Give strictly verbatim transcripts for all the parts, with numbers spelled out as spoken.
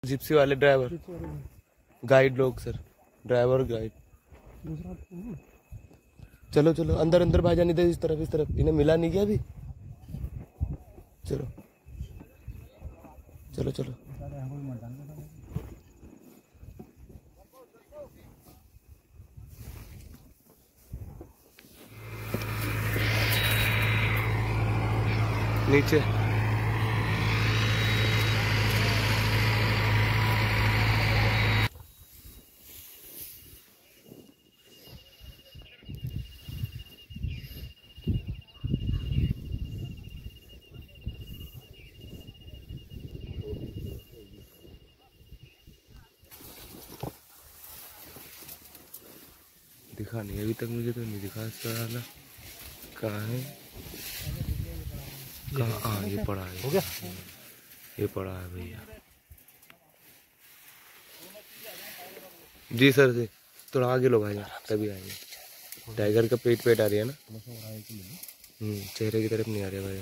Gypsy वाले driver guide लोग sir, driver guide. चलो चलो अंदर अंदर भाईजान, इधर इस तरफ इस तरफ, इन्हें मिला नहीं क्या अभी। चलो चलो चलो नीचे। दिखा नहीं अभी तक मुझे, तो नहीं दिखा इसका वाला कहाँ है, कहाँ। हाँ ये पड़ा है, हो गया ये पड़ा है भैया। जी सर जी, थोड़ा आगे लो भाई तभी आएंगे। टाइगर का पेट पेट आ रही है ना, हम्म चेहरे की तरफ नहीं आ रहा भाई।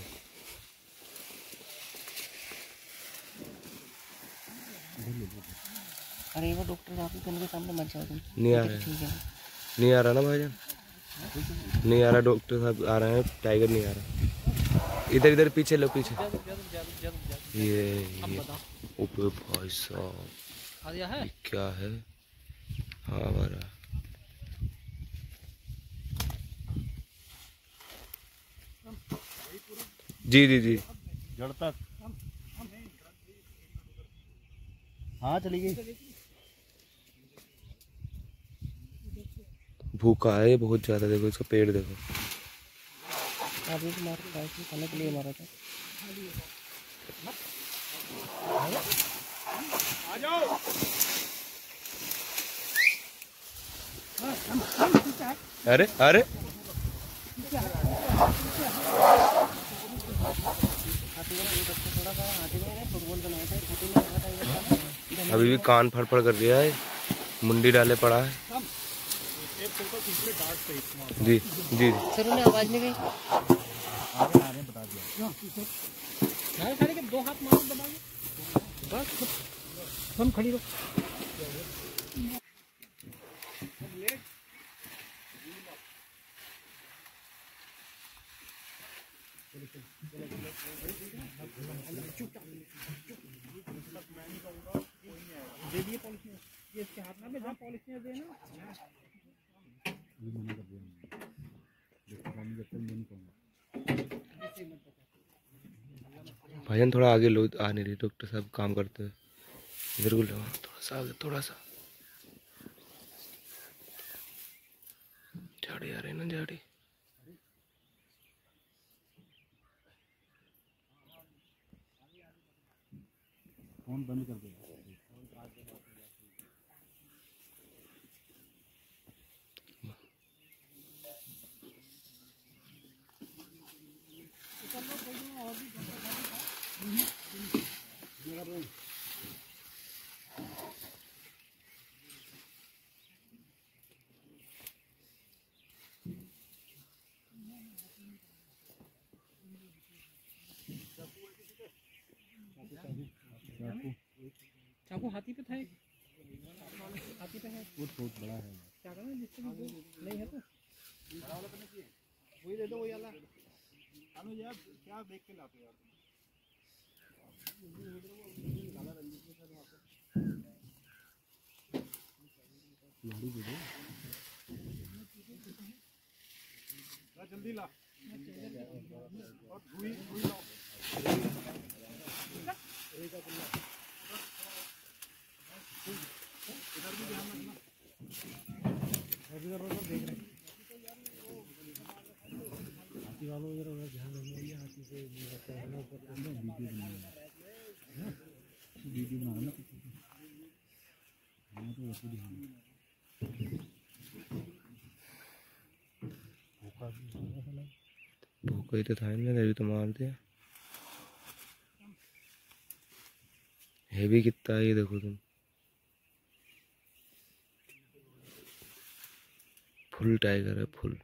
अरे वो डॉक्टर आपके के सामने मत जाओ, नहीं आ रहा है, नहीं आ रहा ना भाईजान, नहीं आ रहा डॉक्टर साहब आ रहे हैं, टाइगर नहीं आ रहा। इधर इधर पीछे लो पीछे। ये ये ऊपर भाई साहब क्या है। हाँ हमारा जी जी जी जड़ तक। हाँ चली गई। भूखा है बहुत ज्यादा, देखो इसका पेट देखो। अभी मार खाने के लिए मारा था। आ जाओ। अरे अरे अभी भी कान फड़फड़ कर दिया है, मुंडी डाले पड़ा है। जी जी सर उन्हें आवाज नहीं गई। बता दिया दो हाथ मारो दबाओ बस, हम खड़ी रहो। इसके हाथ में जहाँ पॉलिश देना भाईजान थोड़ा आगे लो, आ नहीं रही, डॉक्टर साहब काम करते हैं। इधर को लो थोड़ा सा आगे, थोड़ा सा झाड़ी आ रही ना, झाड़ी। फोन बंद कर दे। चाकू हाथी पे था, हाथी पे है, वो बहुत बड़ा है। क्या करना जिससे नहीं है तो वही दे दो, वही वाला। अनुज यार क्या देख के लाते हो यार। जल्दी ला और धुई धुई लाओ। इधर भी ध्यान रखना, इधर उधर देख रहे हाथी वालों, इधर उधर ध्यान रखना। हाथी से वीडियो बनाना, वीडियो बनाना तो वैसे ध्यान। भूखा ही तो था इनमें, अभी तो मार दिया। हैवी कितना है ये देखो तुम, फुल टाइगर है फुल।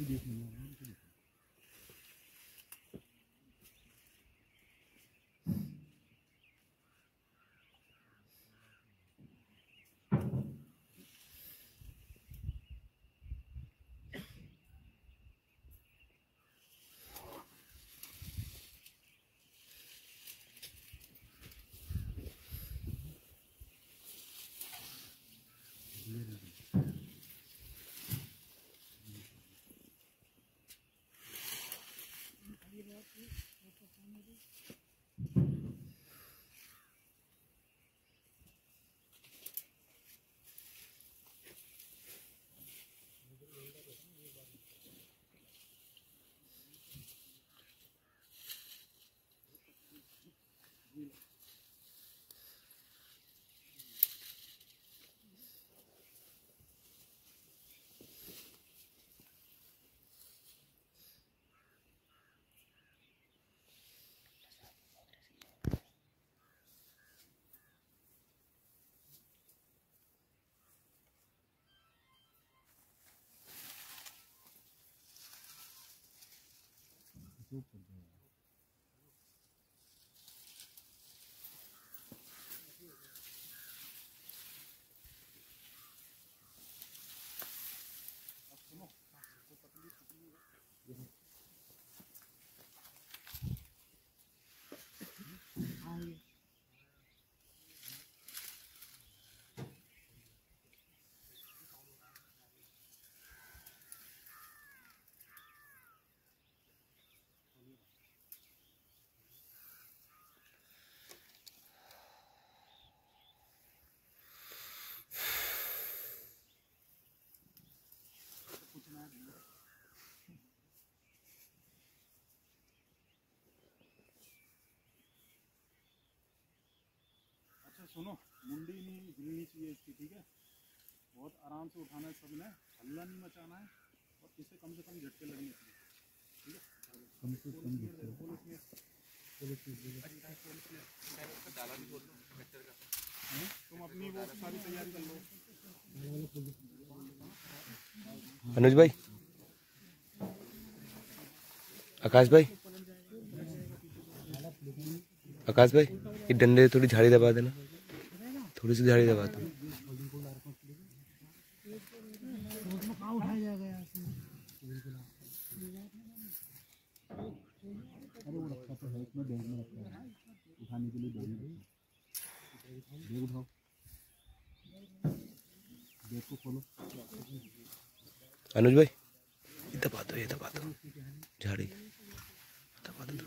भी देख लूँगा आराम से। ऊपर जाओ। अच्छा सुनो, मुंडी नहीं हिलनी चाहिए इसकी, ठीक है? बहुत आराम से उठाना है सबने, हल्ला नहीं मचाना है और इसे कम से कम झटके लगने चाहिए, ठीक है? कम से कम झटके। तुम अपनी वो सारी तैयारी कर लो। अनुज भाई, आकाश भाई, आकाश भाई, ये डंडे थोड़ी झाड़ी दबा देना, थोड़ी सी झाड़ी दबा दो। अरे वो रखा तो है इसमें, बैग में रखा है, उठाने के लिए बैग में, बैग उठाओ, बैग को खोलो। अनुज भाई, ये दबा दो, ये दबा दो झाड़ी, दबा दो।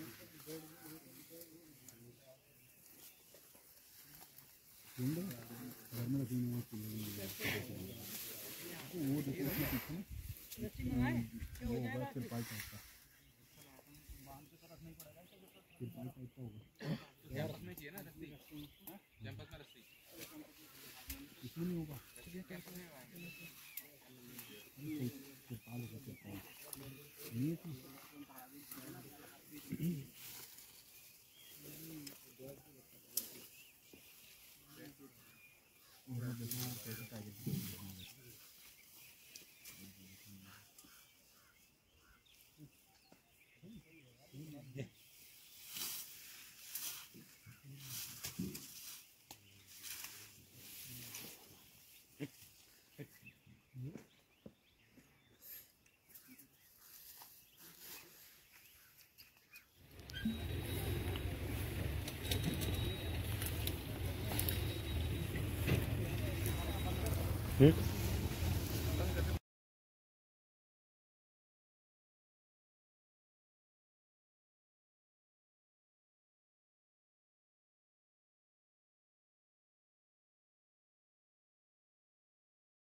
घर में रखेंगे वो देखो उसमें पीछे ना वो होगा तिरपाल टाइप का, तिरपाल टाइप का होगा। इसमें नहीं होगा, तिरपाल होगा, तिरपाल नहीं है। हम्म